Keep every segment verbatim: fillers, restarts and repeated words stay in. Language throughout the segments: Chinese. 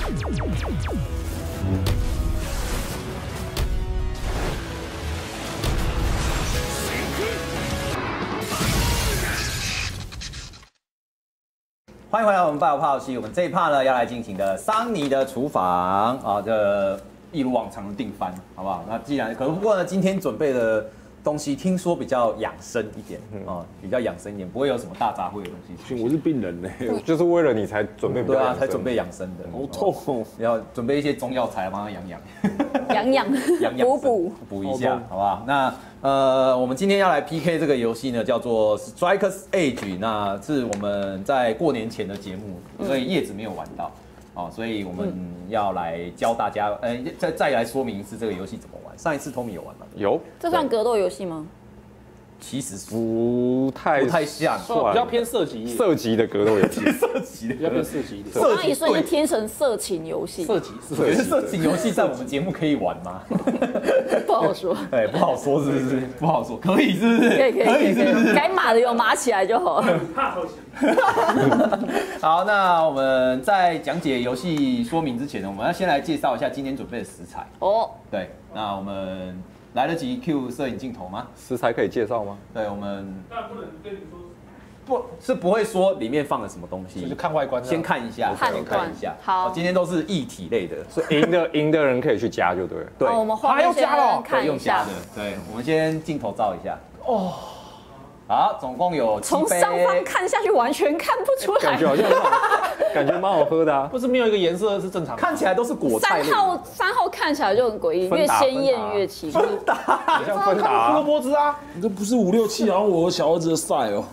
欢迎回来，我们爆泡戏。我们这一趴呢，要来进行的桑尼的厨房啊，这一如往常的定番，好不好？那既然可不过呢，今天准备的东西听说比较养生一点，哦，比较养生一点，不会有什么大杂烩的东西。 我是病人呢， 就是为了你才准备， 对啊，才准备养生的。 好痛哦！ 要准备一些中药材帮他养养， 养养养养补补补一下，好不好？那呃，我们今天要来 P K 这个游戏呢，叫做 Strikers Age， 那是我们在过年前的节目，所以叶子没有玩到。哦，所以我们要来教大家，呃，再再来说明一次这个游戏怎么玩。上一次 Tommy 有玩吗？ 有。 这算格斗游戏吗？ 其实不太不太像， 比较偏射击， 射击的格斗游戏， 射击的比较偏射击一点。 我刚刚一瞬间听成色情游戏， 射击， 我觉得色情游戏在我们节目可以玩吗？ 不好说。 哎，不好说是不是？不好说，可以是不是？ 可以可以可以是不是？ 该码的有码起来就好。 怕偷袭。 好，那我们在讲解游戏说明之前呢，我们要先来介绍一下今天准备的食材。 哦， 对，那我们来得及 Q 摄影镜头吗？ 食材可以介绍吗？ 对，我们但不能跟你说， 不是不会说里面放了什么东西， 就看外观， 先看一下， 判先看一下。 好， 今天都是液体类的， 所以赢的赢的人可以去加就对了。 对， 我们画面先看用一下加的。对，我们先镜头照一下。哦。好，总共有七杯。 从上方看下去完全看不出来， 感觉好像感觉蛮好喝的啊。 不是没有一个颜色是正常的， 看起来都是果菜。 三号三号看起来就很诡异，越鲜艳越奇怪。 芬达， 好像芬达。 胡萝卜汁啊， 这不是五六七，好像我小儿子的赛哦。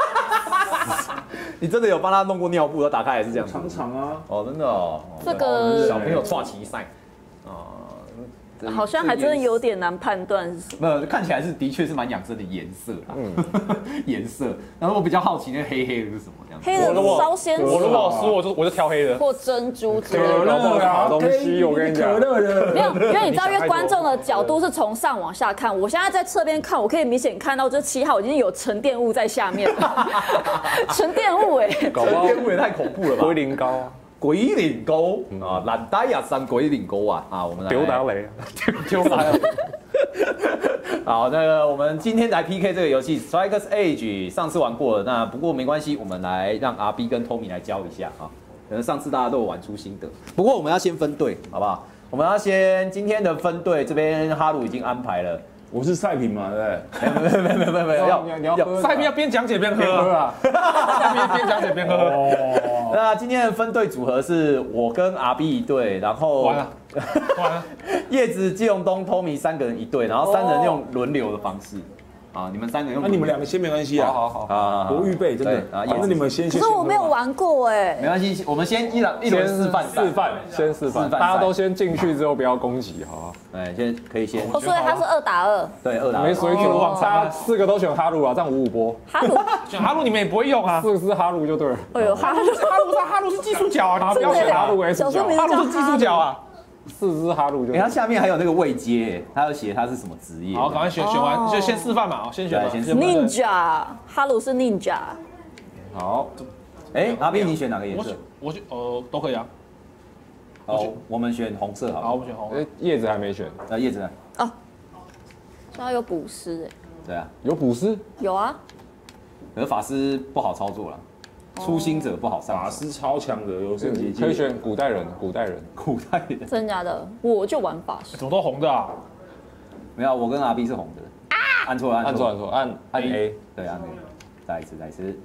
你真的有帮他弄过尿布，他打开也是这样。 常常啊。 哦，真的哦。 这个小朋友串旗赛。 好像还真的有点难判断是什么。 没有，看起来是的确是蛮养生的颜色啦。嗯，颜色。然后我比较好奇，那黑黑的是什么？这样。 黑的烧鲜食。 我如果输，我就我就挑黑的。 或珍珠之类可的。 乐啊，东西我跟你讲。 可乐的。 没有，因为你知道，因为观众的角度是从上往下看，我现在在侧边看，我可以明显看到这七号已经有沉淀物在下面了。沉淀物哎， 沉淀物也太恐怖了吧？ 龟苓膏啊。 龟苓膏啊，蓝带亚山龟苓膏啊啊，我们来丢打雷， 丢打雷。好，那个我们今天来 P K 这个游戏 Strikers Age， 上次玩过了，那不过没关系，我们来让 R B 跟 Tommy 来教一下啊。可能上次大家都有玩出心得，不过我们要先分队，好不好？我们要先今天的分队，这边哈鲁已经安排了。 我是赛品嘛，对不对？没有没有没有没有，要你要喝， 赛品要边讲解边喝啊，边边讲解边喝。 哦，那今天的分队组合是我跟 R B 一队，然后完了完了， 叶子、季永东、Tommy 三个人一队，然后三人用轮流的方式。啊，你们三个用。 那你们两个先没关系啊。 好好好， 啊， 我预备真的啊。那你们先。 可是我没有玩过哎。 没关系，我们先一轮一轮示范示范，先示范，大家都先进去之后不要攻击，好吧？ 哎，先可以先。 哦，所以他是二打二。 对，二打二。 没水准，大家四个都选哈鲁啊，这样五五波。 哈鲁， 选哈鲁你们也不会用啊。 四个是哈鲁就对了。 哎呦，哈鲁， 哈鲁是哈鲁是技术角啊， 不要选哈鲁 S 角， 哈鲁是技术角啊。 四只哈鲁就。 哎，它下面还有那个位阶，它有写它是什么职业。 好，赶快选选完就先示范嘛，先选。 先 Ninja， 哈鲁是 Ninja。 好，哎，阿斌你选哪个颜色？ 我选呃都可以啊。 好，我们选红色好。 好，我们选红。 哎，叶子还没选。 那叶子呢？ 哦，他有补师哎。 对啊， 有补师。 有啊。 可是法师不好操作了。初心者不好上， 法师超强的，有圣结界。 可以选古代人，古代人， 古代人。 真的假的？我就玩法师。 怎么都红的啊？ 没有，我跟阿 B 是红的。啊！按错了， 按错，按错，按按 A。 对，按 A。再一次，再一次。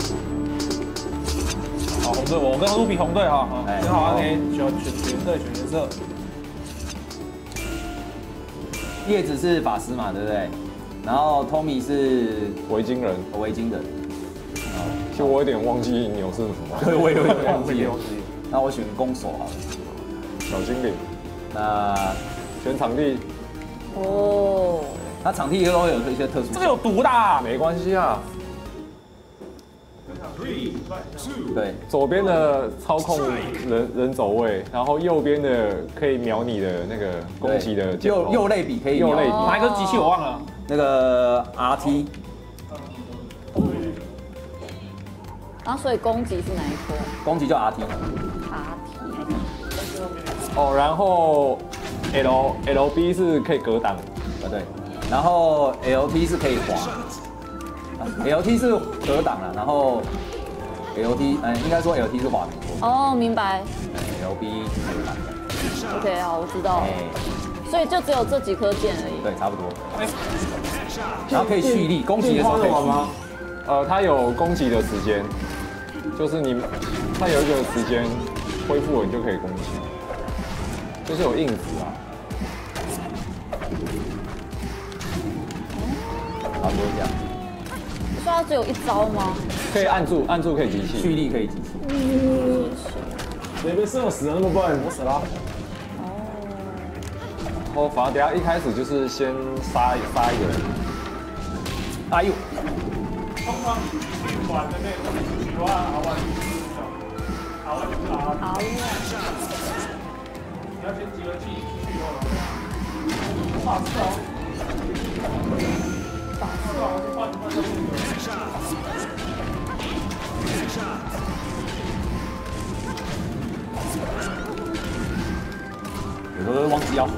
好，红队，我跟卢比红队哈，选好按 A，选选选队，选颜色。 叶子是法师嘛，对不对？然后 Tommy 是维京人， 维京人。 其实我有点忘记牛是什么， 对，我有点忘记了。那我选攻手好了。 小精灵。 那选场地。 哦。 它场地都有一些特殊。 这个有毒的， 没关系啊。 对， 左边的操控人人走位，然后右边的可以瞄你的那个攻击的右右类比可以。 右类比哪一个机器我忘了？ 那个 R T。 然后所以攻击是哪一波？ 攻击叫 R T。 R T。 哦，然后 L L B 是可以格挡， 啊对，然后 L T 是可以滑。 L T 是格挡了，然后 L T， 嗯，应该说 L T 是滑没错。 哦，明白。 L B 格挡。 OK， 好，我知道了。所以就只有这几颗键而已。 对，差不多。然后可以蓄力，攻击的时候可以蓄力。 呃，它有攻击的时间，就是你它有一个时间恢复了，你就可以攻击，就是有硬直啊。 差不多这样。 说它只有一招吗？ 可以按住，按住可以集气， 蓄力可以集气。 嗯， 哪边是我死了那么笨？我死了。 哦。 然后反正等下一开始就是先杀杀一个人。 哎呦！ 通常运管的那个喜欢熬完熬完就熬。 熬夜。 你要先集合气出去以后，法师哦。 有时候会忘记要滑，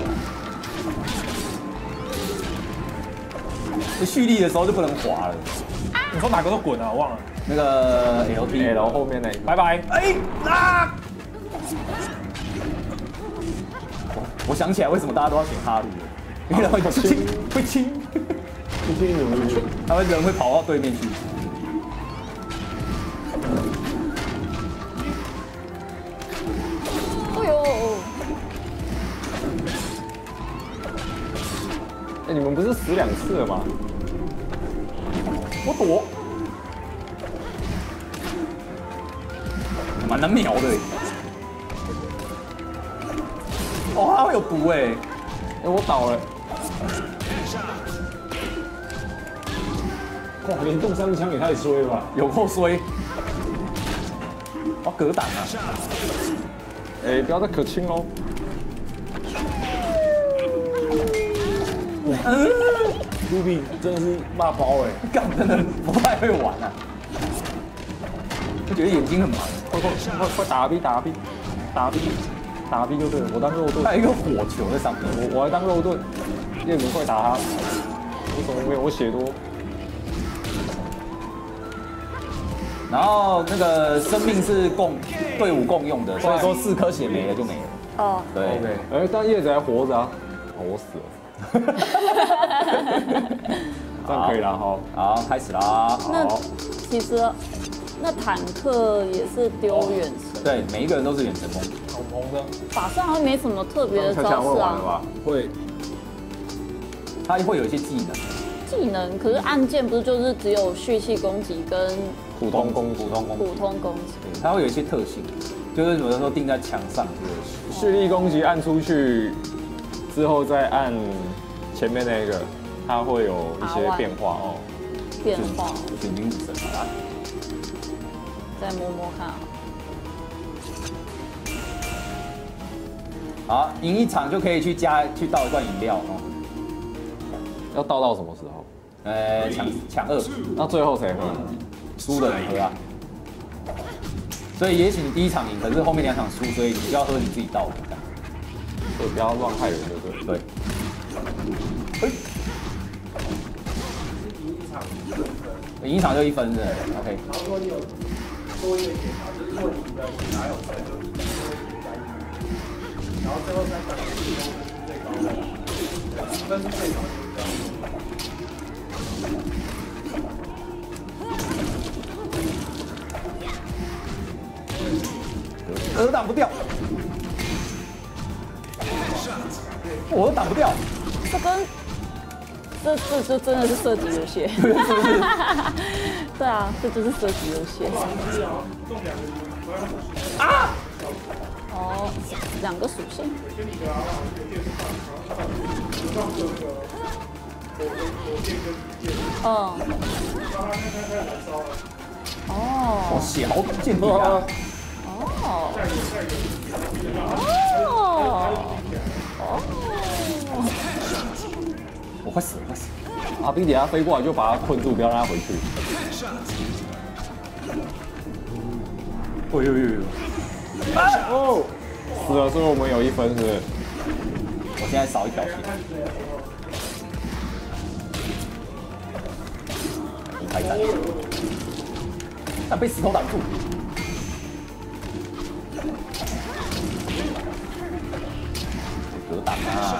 蓄力的时候就不能滑了。 你说哪个都滚啊？我忘了。 那个 L T L 后面那一个。 拜拜。 哎啊！我想起来为什么大家都要选哈鲁了，因为会亲，会亲。 不亲怎么去？ 他们人会跑到对面去。 哎呦！ 哎，你们不是死两次了吗？ 我躲，蛮难瞄的。哦，他会有毒哎！ 哎，我倒了。 哇，连动三枪也太衰了吧！ 有够衰！哇，格挡啊！ 哎，不要再可亲喽！ 卢比真的是骂包哎， 干真的不太会玩啊！我觉得眼睛很忙， 快快快快打 B 打 B 打 B 打 B 就对了，我当肉盾。 还有一个火球在上面， 我我还当肉盾，叶明快打他！我怎么没有？我血多。 然后那个生命是共队伍共用的，所以说四颗血没了就没了。 哦， 对 OK， 哎，但叶子还活着啊！哦，我死了。这样可以了哈。 好，开始啦。 那好， 其实那坦克也是丢远程， 对，每一个人都是远程攻。 红红的。 法师好像没什么特别的招式啊。 会， 他会有一些技能， 技能，可是按键不是就是只有蓄气攻击跟普通攻普通攻， 普通攻击？ 对，它会有一些特性，就是有的时候定在墙上之类的。 蓄力攻击按出去之后再按前面那个，它会有一些变化哦。 变化， 眼睛武神啊， 再摸摸看啊。 好，赢一场就可以去加去倒一罐饮料哦。 要倒到什么时候？ 呃，抢抢二， 那最后谁喝？ 输的人喝啊。所以也许你第一场赢，可是后面两场输，所以你就要喝你自己倒的。 所以不要乱害人，就对。 对。哎。赢一场就一分是 ，OK。 然后如果你有多一个检查，就是如果你的哪有分就一加一，然后最后再算是最高的，分是最高的。 我挡不掉，我都挡不掉。 这跟这这这真的是射击游戏，对啊，这就是射击游戏。啊！哦，两个属性。嗯。 哦，血好见底啊！ 哦。哦。 我快死了，快死了！ 阿兵等下飞过来就把他困住，不要让他回去。 哦呦呦呦！ 哦， 死了，所以我们有一分，是不是？ 我现在少一条线。离开战线，但被石头挡住。格挡啊！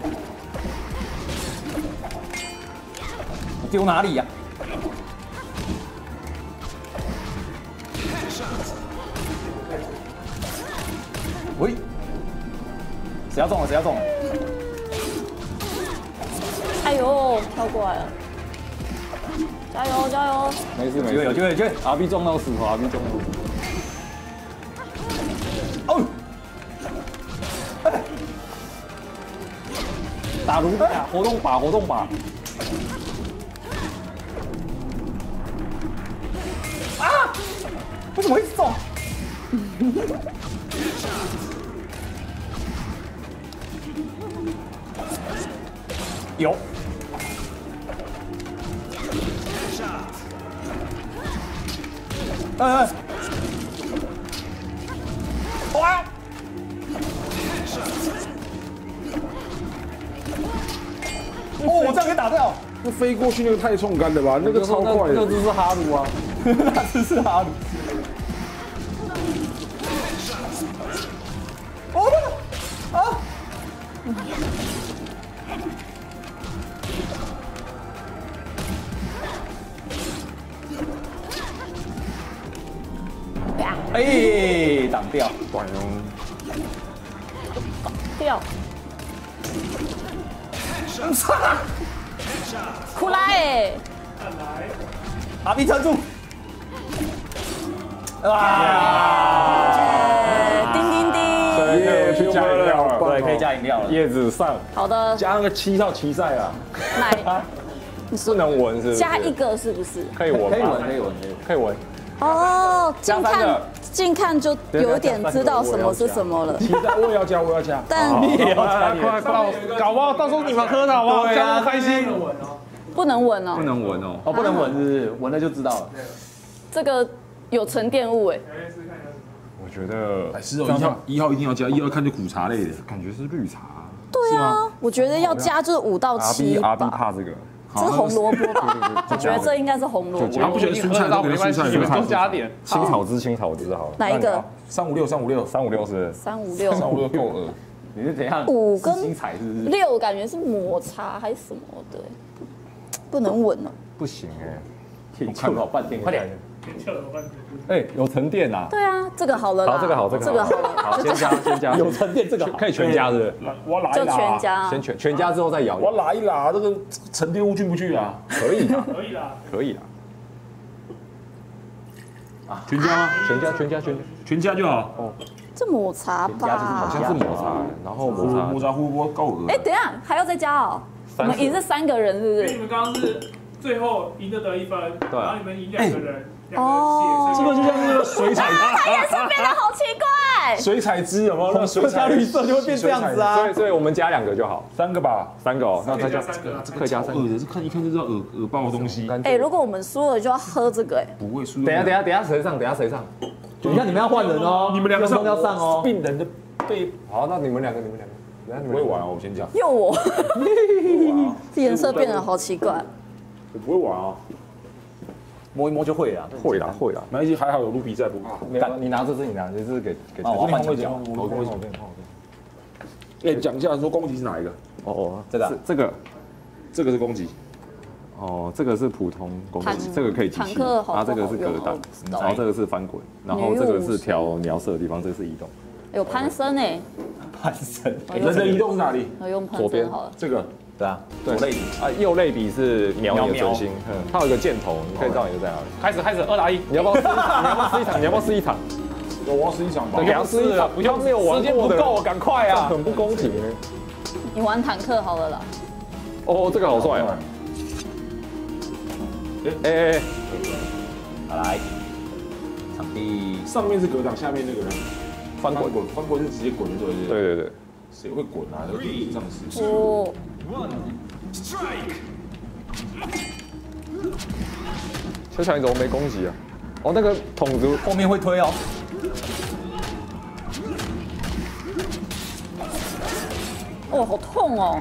我丢哪里呀、喂，谁要中了？谁要中了？ 哎呦，跳过来了！加油加油！ 有没事没事， 机会有机会有机会！ 阿 B 撞到石头，阿 B 撞到石头。 哦， 打卢比亚，活动靶，活动靶。 啊！为什么会一直中？有。哎哎！哇！哦，我这样可以打掉。 那飞过去那个太冲干了吧？那个超快的。 那只是哈鲁啊， 那只是哈鲁。哦，那个啊！哎，挡掉， 短哦。 掉。库拉哎！ 阿 B 撑住！哇！ 叮叮叮！ 对，去加饮料了， 对，可以加饮料了。 叶子上好的， 加那个七号棋赛啊， 来， 不能闻，是不是？ 加一个是不是？ 可以闻， 可以闻，可以闻，可以闻。 可以闻。 哦，近看加三个近看就有点知道什么是什么了， 棋赛我也要加，我也要加。 但你也要加， 快快，搞不好到时候你们喝的好不好？ 对啊， 开心。 不能闻哦。 不能闻哦。 哦，不能闻，是不是？闻了就知道了。 这个有沉淀物哎。 我觉得哎，是哦，一号一号一定要加，一号看就苦茶类的。 感觉是绿茶。 对啊，我觉得要加就是五到阿 B 七阿 B 吧。 怕这个， 这是红萝卜吧？我觉得这应该是红萝卜。 他不喜欢蔬菜，都给蔬菜。 多加点青草汁，青草汁好了。 哪一个？ 三五六，三五六， 三五六是三五六。 三五六够了。 你是怎样？ 五跟精彩是不是？ 六感觉是抹茶还是什么的，不能闻哦。 不行哎， 天看好半天，快点！ 哎，有沉淀呐。 对啊，这个好了啦。 好，这个好，这个这个好了。 好，先加，先加。 有沉淀，这个好可以全加是不是？ 我来就全加。 先全全加之后再摇。 我来啦，这个沉淀物进不去啊？ 可以的， 可以啦， 可以的。 全加吗？ 全加，全加，全加。 全加就好。哦， 这抹茶吧？ 好像是抹茶，然后抹茶抹茶糊锅够了。 哎，等一下还要再加哦。我们赢是三个人，是不是？ 因为你们刚刚是最后赢的得一分， 对然后你们赢两个人，两哦个血， 这个就像那个水彩， 它颜色变得好奇怪。 水彩汁有没有？那个水彩加绿色就会变这样子啊。 所以所以我们加两个就好， 三个吧， 三个哦，那再加三个， 可以加三个。 恶的，这看一看就知道恶恶爆的东西。 哎，如果我们输了就要喝这个哎。 不会输。 等一下，等一下，等一下谁上？等一下谁上？ 等一下你们要换人哦， 你们两个上要上哦。 病人的背， 好，那你们两个，你们两个，等下你们不会玩哦，我先讲。 又我，这颜色变得好奇怪。 我不会玩啊， 摸一摸就会了。 会啦，会啦。 没关系，还好有卢比在不？ 没有，你拿这支，你拿这支给给。 哦，我要换墙角。 我跟你讲，哎，讲一下说攻击是哪一个？ 哦哦， 这个这个这个是攻击。 哦，这个是普通攻坦击，这个可以集气， 坦克好不好啊，这个是格挡，然后这个是翻滚，然后这个是调瞄射的地方，这个是移动。 有攀升哎， 攀升。 人的移动是哪里？ 我用攀左边升好了。 这个。 对啊， 对左类比。 啊，右类比是瞄你的准心，嗯，它有一个箭头，你可以知道你是在哪里。 开始开始二打一， 你要不要试一场？你要不要试一场？你要不要试一场？ 我要试一场吧。 你要试一场，不要没有玩过的，够，赶快啊！很不公平哎。 你玩坦克好了啦。 哦，这个好帅哦。哎哎哎， 好来，场地上面是格挡，下面那个呢？ 翻滚滚，翻滚是直接滚对不对？ 对对对。 谁会滚啊？这个这样子。 哦。 小强你怎么没攻击啊？哦，那个筒子后面会推哦。 哦，好痛哦！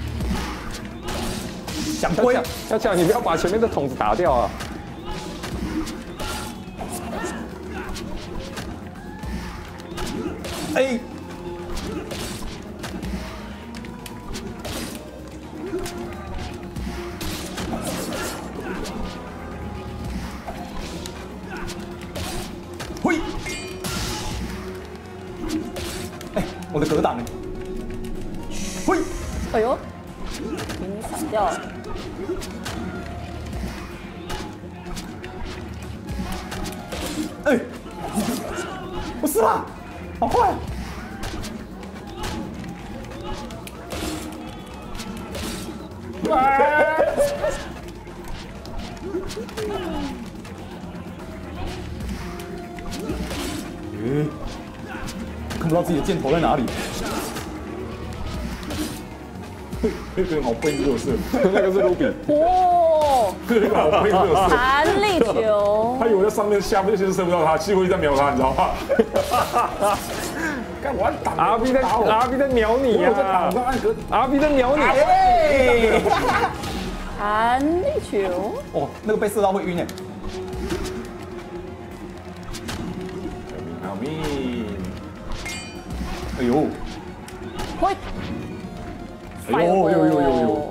想归， 要讲你不要把前面的筒子打掉啊！ 哎，嘿，哎，我的格挡呢？嘿， 哎呦，给你闪掉了。 哎，不是啦，好快！嗯，看不到自己的箭头在哪里。 那个好笨热色， 那个是卢比。 哇， 那个好笨热色。 弹力球。 他以为在上面下面就是射不到他，其实我一直在瞄他，你知道吗？干我要挡 R B 在 R B 在瞄你我在挡， 啊我刚按格 ！R B 在瞄你。 哎， 弹力球。 哦，那个被射到会晕哎。 好命！ 哎呦， 会。 哎呦呦呦呦呦！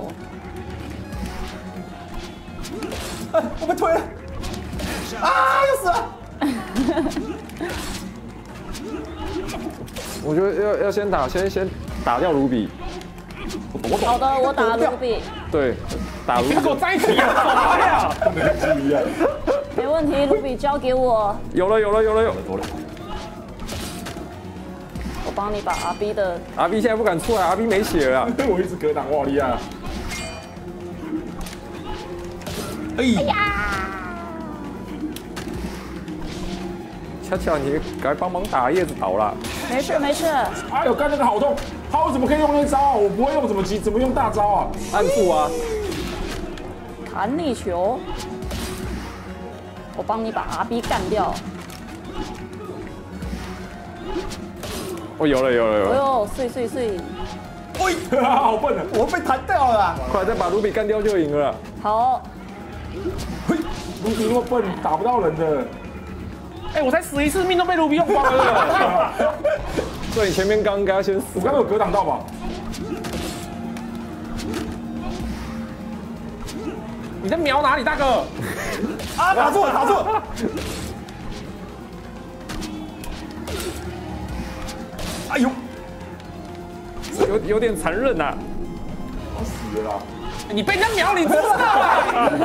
哎，我被推了！啊，又死了！ 我觉得要要先打，先先打掉卢比。 好的，我打卢比。 对，打卢比。 跟我在一起啊！哎呀，跟那个鸡一样。 没问题，卢比交给我， 有了有了有了有了。 我帮你把 R B 的。 R B 现在不敢出来 ，R B 没血了。 我一直格挡，我好厉害啊！ 哎呀！ 恰恰，你该帮忙打叶子岛啦。 没事没事。 哎呦，干那个好痛！他为什么可以用那招啊？我不会用，怎么急？怎么用大招啊？ 按住啊！ 弹力球，我帮你把 R B 干掉。 哦，有了有了有了！ 哎呦，碎碎碎！ 喂， 好笨啊！ 我被弹掉了啦！ 快再把卢比干掉就赢了。 好， 嘿，卢比那么笨，打不到人的。 哎，我才死一次命都被卢比用光了。 所以你前面刚刚先死。 我刚刚有格挡到吧？ 你在瞄哪里，大哥？ 啊，打住了，打住了！哎呦， 有有点残忍呐、啊。 我死了啦！ 你被人家瞄，你知道吗？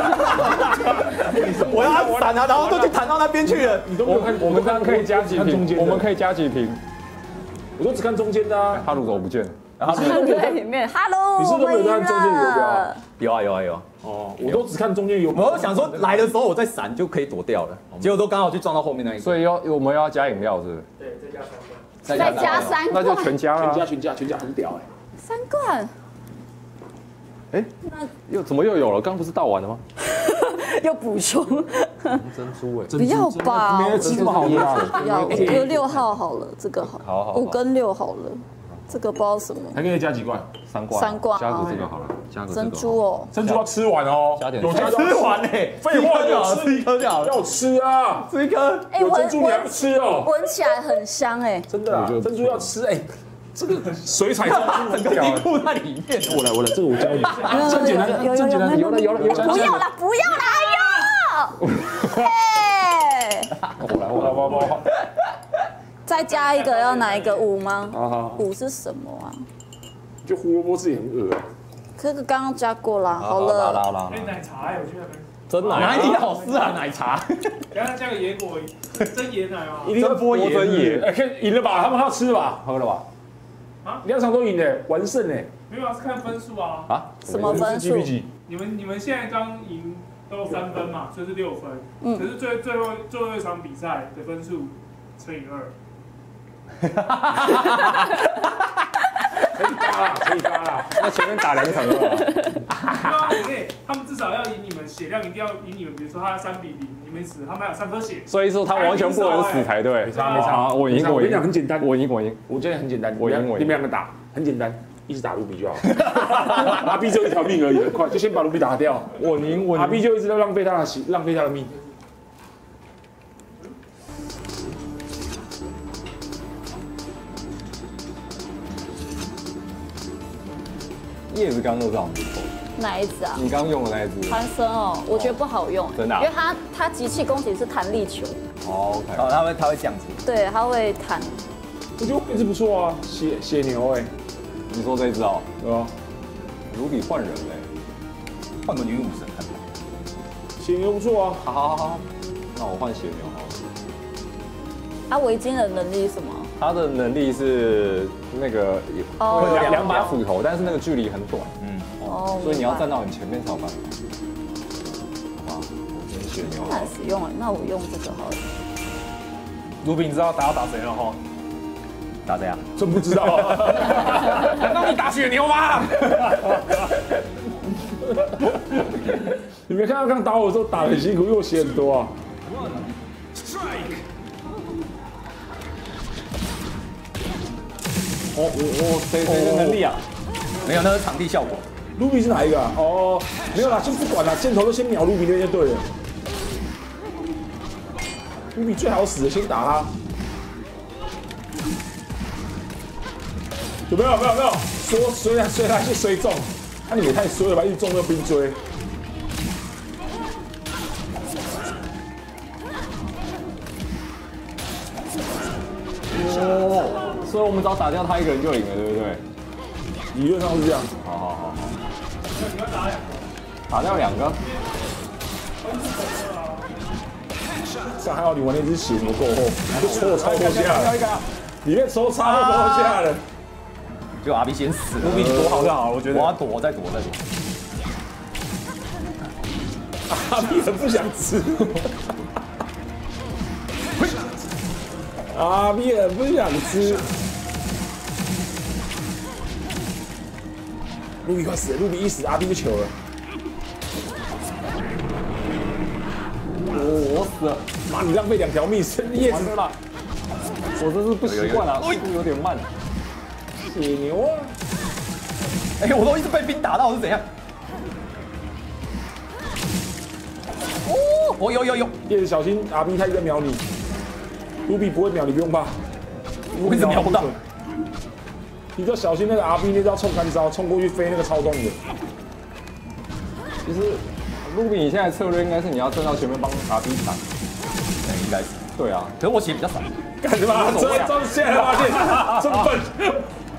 我要按闪啊，然后都去弹到那边去了。 你都没有看， 我们这样可以加几瓶，我们可以加几瓶。 我都只看中间的啊。 哈鲁怎么不见了？ 然后在里面 ，Hello， 你是不是都没有看中间有标？ 有啊有啊有啊。 哦，我都只看中间有。 我想说来的时候我再闪就可以躲掉了，结果都刚好去撞到后面那一个。 所以要我们要加饮料是不是？ 对，再加三罐。 再加三那就罐， 全加了、 全家全家全家很屌哎！ 三罐， 哎，又怎么又有了？刚刚不是倒完了吗？ 又补充， 珍珠哎， 不要吧？ 没人吃这么好的啊。 不要，我割六号好了，这个好， 好好好五跟六好了，这个不知道什么， 还可以加几罐？ 三罐， 三罐加个这个好了，加个这个珍珠哦， 珍珠要吃完哦， 加点有加吃完嘞， 废话就好， 有吃一颗就好了， 要吃啊！ 吃一颗。 哎， 有珍闻珠你还不闻吃哦？ 闻起来很香哎， 真的啊，珍珠要吃哎，这个水彩珍珠整个很屌哎。 泥库在里面。 我来我来，这个我教你，这很简单， 有这很简单， 有了有了有了， 不要啦，不要啦，哎呦，哎， 我来我来我来我来。 再加一个要哪一个五吗？ 好好， 五是什么啊？ 就胡萝卜自己很恶啊。 可是刚刚加过啦，好好了， 啦好啦， 哎，奶茶哎，我去那边。 真奶哪一好吃啊？奶茶。 等下加个野果，真椰奶啊。 一定要波野真野，哎，可以赢了吧？他们要吃吧？ 喝了吧？ 啊， 两场都赢嘞，完胜嘞。 没有啊，是看分数啊。 啊？ 什么分数？ 你们你们现在刚赢都三分嘛，所以是六分。 嗯可是最最后最后一场比赛的分数乘以二。 可以发啦，可以发啦。 那前面打两场了吧？ 对啊，你可以，他们至少要赢你们，血量一定要赢你们。比如说他三比零，你们死，他们还有三颗血。 所以说他完全不能死才对。 没差没差好，我赢我赢我跟你讲，很简单， 我赢我赢。 我觉得很简单， 我赢我赢你们两个打很简单， 一直打卢比就好。阿 B 只有一条命而已，很快就先把卢比打掉。 我宁我阿 B 就一直在浪费他的浪费他的命。 叶子刚刚都是好不错， 哪一只啊？ 你刚刚用的那一只。 潘森哦，我觉得不好用， 真的啊因为它它集气攻击是弹力球， 哦 OK， 哦，他会他会这样子。 对，它会弹。 我觉得一直不错啊，血血牛哎， 你说这一只哦， 对吧？ 卢比换人嘞， 换个女武神看看。 血牛不错啊， 好好好好，那我换血牛好了。 啊，维京的能力是什么？ 他的能力是那个哦会两两把斧头，但是那个距离很短， 嗯， 哦， 所以你要站到。 到很前面才有办法。好吧，我先血牛好难了。 使用了，那我用这个好了。 卢比，你知道打要打谁了哈？ 打这样。 真不知道。 难道你打血牛吗？ 你没看到刚打我的时候打得很辛苦，因为我血很多啊。 哦，我我谁谁的能力啊？ 没有，那是场地效果。 卢比是哪一个啊？哦，没有啦，先不管啦，箭头都先秒卢比那边就对了。卢比最好死的，先打他。有没有？没有没有，说衰啊衰他就衰中，那、啊、你也太衰了吧，一直中那个冰锥。 哦，所以我们只要打掉他一个人就赢了，对不对？ 理论上是这样。 好好好好。打掉两个。 这还好你玩那只血牛够厚，你就戳我超多下了，里面抽超多下了。 就阿 B 先死了， 卢比你躲好就好了，我觉得。 我要躲，再躲，再躲。 阿 B 很不想吃。阿 B 很不想吃。卢比快死了，卢比一死，阿 B 就糗了。 我我死了， 妈，你浪费两条命，叶子完了。我这是不习惯啊，速度有点慢。 血牛啊！ 哎，我都一直被冰打到，是怎样？哦，哦有有有， 叶子小心，阿 B 他一直在秒你。卢比不会秒你，不用怕。 我一直秒不到。 你就要小心那个 R B 那招冲干招，冲过去飞那个超动的。 其实卢比你现在策略应该是你要站到前面帮 R B 挡。 对，应该是。 对啊， 可是我血比较少。 干什么？这这现在才发现，这么笨。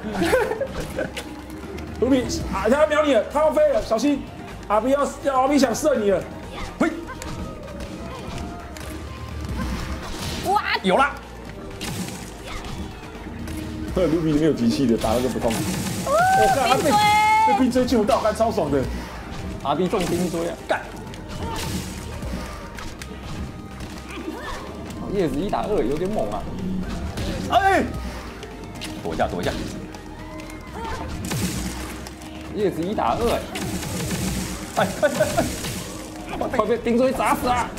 卢比啊，他要秒你了，他要飞了，小心 ！R B 要要 R B 想射你了。 嘿，哇，有啦！ 对，卢比里面有机器的，打那个不痛。我看他被被冰锥救到，干超爽的。 R B 中冰锥啊， 干！ 叶子一打二有点猛啊！ 哎，躲一下，躲一下。 叶子一打二， 哎，哎哎快被冰锥砸死啊！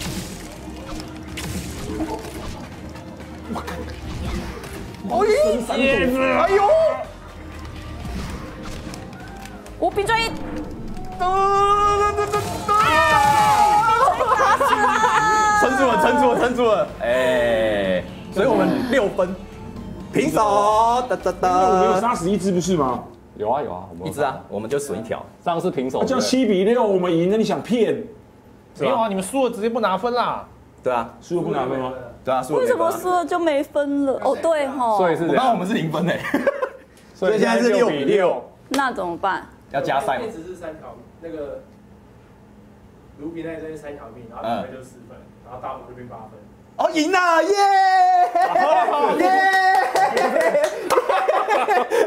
哎，叶子，哎呦！ 我冰锥， 撑住了，撑住了，撑住了！哎，所以我们六分，平手，哒哒那我们有哒。 杀死一只不是吗？ 有啊有啊，我们一只啊，我们就损一条。 上次平手， 这样七比六，我们赢了，你想骗？ 没有啊，你们输了直接不拿分啦。 对啊， 输了不拿分吗？ 对啊，输了为什么没分啊输了就没分了？哦，对哈， 所以是这样， 我刚刚我们是零分诶， 所以现在是六比六， 那怎么办？ 要加赛嘛面？只是三条，那个卢比那一针是三条命，然后比分就四分，然后大五就变八分。 哦，赢了，耶！耶！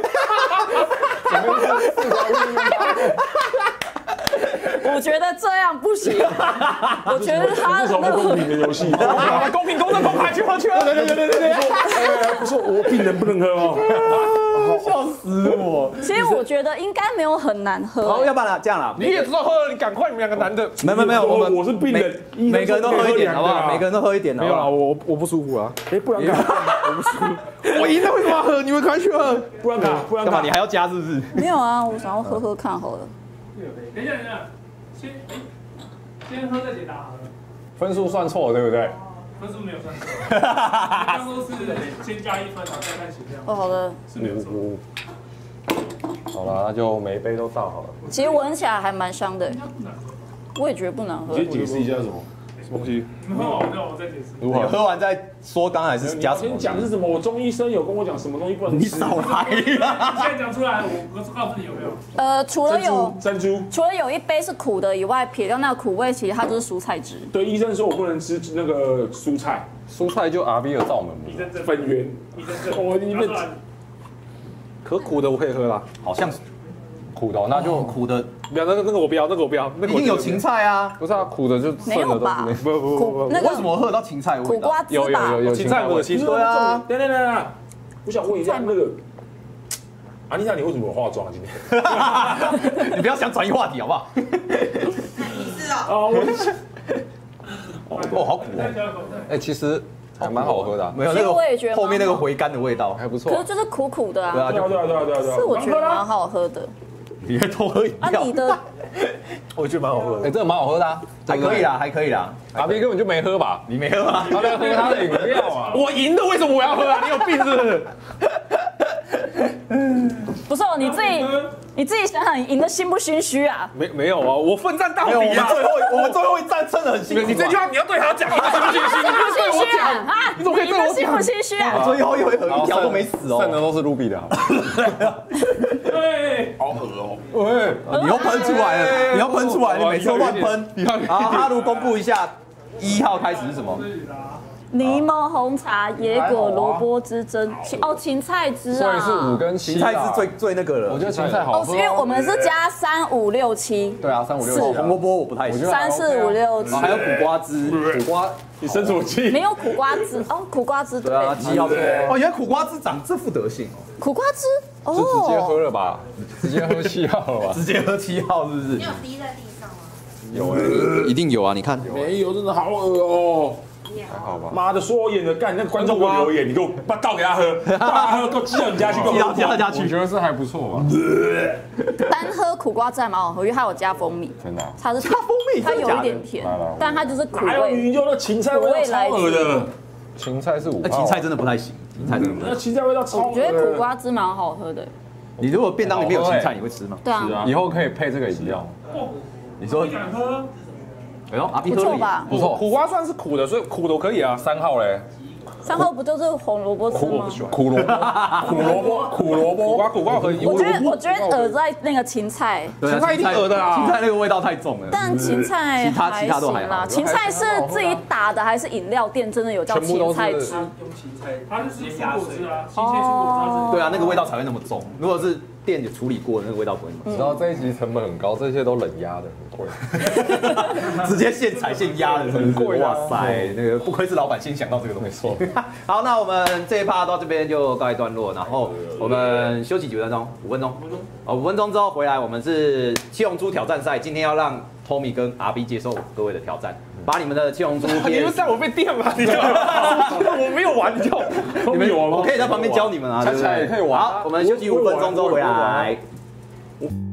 我觉得这样样不行。我觉得他这是不公平的游戏， 公平公正公开去喝去喝。 对对对对对对，哎，不是我病人不能喝哦， 笑死我！ 其实我觉得应该没有很难喝。 好，要不然这样啦， 你也知道喝了，你赶快，你们两个男的。 没有没有没有，我们我是病人， 每个人都喝一点好不好？每个人都喝一点好没有啦， 不好？ 我我不舒服啊。 哎，布兰卡，我不是， 我赢了为什么要喝？你们赶快去喝。 布兰卡，布兰干嘛？ 卡， 你还要加是不是？ 没有啊，我想要喝喝看好了。 等一下，等一下，先哎，先喝再解答好了。 分数算错了，对不对？ 分数没有算错，刚说是先加一分，然后再看血量。 哦，好的。 是没有错。 好了，那就每一杯都倒好了。 其实闻起来还蛮香的， 应该不难喝。 我也觉得不难喝。 你解释一下什么？ 什么东西？ 你们喝完之后我再解释。 如何？ 喝完再说刚才是加什么先？讲是什么？我中医生有跟我讲什么东西不能吃。 你少来啦！ 你现在讲出来，我我告诉你有没有？ 呃，除了珍珠有珍珠。 除了有一杯是苦的以外，撇掉那个苦味，其实它就是蔬菜汁。 对，医生说我不能吃那个蔬菜蔬菜就 R B 的罩门你真正， 粉圆。 你真正， 我你们拿出来可苦的我可以喝啦， 好像苦的哦那就苦的， 不要那个那个我不要，那个我不要，那个一定有芹菜啊！ 不是啊，苦的就没剩的都有吧是不不不不， 苦那为什个么喝得到芹菜味道？ 苦瓜汁吧有有有？有芹菜味其实对啊等等等等，我想问一下那个安妮塔，你为什么有化妆啊？今天？ 你不要想转移话题好不好？ 哦，我哦，好苦哦！ 再加口袋。 哎，其实还蛮好喝的啊， 没有那其实我也觉得个后面那个蛮好回甘的味道， 还不错可是。就是苦苦的啊， 对啊，就对啊对啊对啊对啊对啊， 是我觉得蛮好喝的。 你会多喝饮啊， 料你？的我觉得蛮好喝哎， 的， 这个蛮好喝的啊， 还可以啦，还可以啦。 阿 B 根本就没喝吧？ 你没喝吗？ 他在喝他的饮料啊！我赢的为什么我要喝啊？你有病是不是？ 不是哦，你自己你自己想想，你赢的心不心虚啊？ 没没有啊，我奋战到没有，我们底啊！ 最后我们最后一战真的很辛苦啊。 你这句话你要对他讲，你信不信？你不是对我讲啊？ 你怎么可以对我讲你的心不心虚啊？ 最后一回合一条都没死哦。 剩的都是 Ruby 的。 对， 喂， 啊你又喷出来了，你又喷出来，你每次都乱喷。 你看， 好，哈卢公布一下一号开始是什么？ 柠檬红茶、野果萝卜汁蒸，哦，芹菜汁啊。 所以是五跟七芹菜是最最那个了。 我觉得芹菜好哦， 喝。 因为我们是加三五六七， 对啊，三五六是七红萝卜我不太喜欢， 三四五六七哦，还有苦瓜汁，苦瓜。 你生什么气？ 没有苦瓜汁哦，苦瓜汁对啊， 对， 七号错。哦，原来苦瓜汁长这副德性哦， 苦瓜汁就直接喝哦， 了吧，直接喝七号了吧？ 直接喝七号是不是你？有滴在地上吗？ 有哎， 一定有啊，你看。 没有，真的好恶哦！ 还好吧？ 妈的，说我演的干，那个观众给我留言，你给我把倒给他喝，倒给他喝，给我寄到你家去，给我寄到寄到家我去。 觉得是还不错吧， 单喝苦瓜汁还蛮好喝，因为它有加蜂蜜， 真的啊。 它是加蜂蜜它有真的假的一点甜来来， 但它就是苦还有味。 明明就那芹菜味道超恶的， 芹菜是五号， 那芹菜真的不太行，芹菜真的不太那行。 芹菜味道超恶我觉得苦的。 瓜汁蛮好喝的， 你如果便当里面有芹菜，你会吃吗？ 对啊， 以后可以配这个饮料， 你说你，敢喝？ 哎呦，阿 B 不喝了耶。 错吧？ 不错。 苦瓜算是苦的，所以苦的我可以啊。 三号嘞， 三号不就是红萝卜汁吗？ 苦萝卜，苦萝卜，苦萝卜， 苦瓜苦瓜可以， 我觉得我觉得饵在那个芹菜， 对啊芹菜一定恶的啊芹菜那个味道太重了。 但芹菜其他还其他都还好行啦。芹菜是自己打的还是饮料店真的有叫全部都是芹菜汁？ 用芹菜，它是吃蔬果汁啊，新鲜蔬果汁。 对啊，那个味道才会那么重。如果是店有处理过的，那个味道不会那么你知道这一集成本很高，这些都冷压的，很贵。 重，直接现采现压的，是不是？ 很贵啊哇塞，那个不愧是老板先想到这个东西。好，那我们这一趴到这边就告一段落，然后我们休息几分钟，五分钟。哦，五分钟之后回来，我们是七龙珠挑战赛，今天要让 Tommy 跟 R B 接受各位的挑战，把你们的七龙珠你们在我被电吧？你就我没有玩，你就你们我可以在旁边教你们啊，对不对？ 恰恰也可以玩啊好，我们休息五分钟之后回来。 我